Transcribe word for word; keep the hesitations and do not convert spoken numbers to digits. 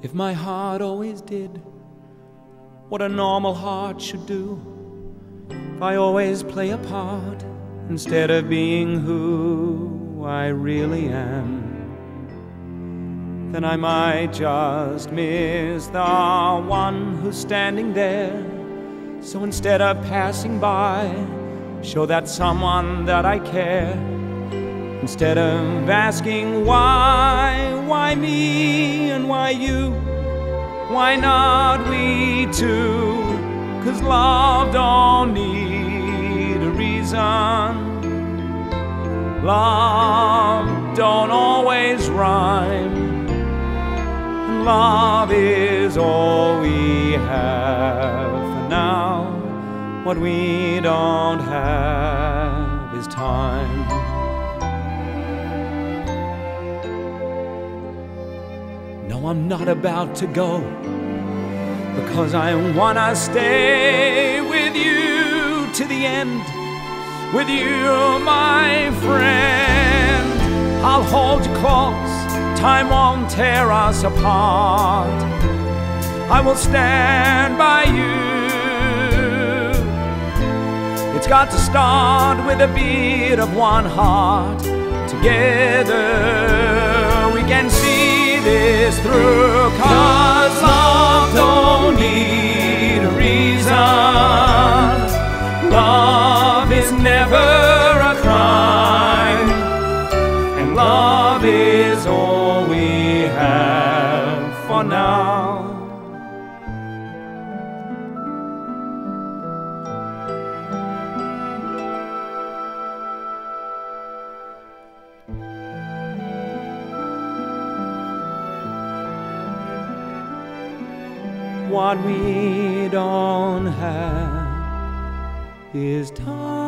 If my heart always did what a normal heart should do, if I always play a part instead of being who I really am, then I might just miss the one who's standing there. So instead of passing by, show that someone that I care. Instead of asking why, why me and why you, why not we two? 'Cause love don't need a reason. Love don't always rhyme. And love is all we have for now. What we don't have is time. No, I'm not about to go, because I wanna stay with you to the end. With you, my friend, I'll hold you close, time won't tear us apart. I will stand by you. It's got to start with a beat of one heart. Together we can see this through, 'cause love don't need a reason. Love is never a crime, and love is all we have for now. What we don't have is time.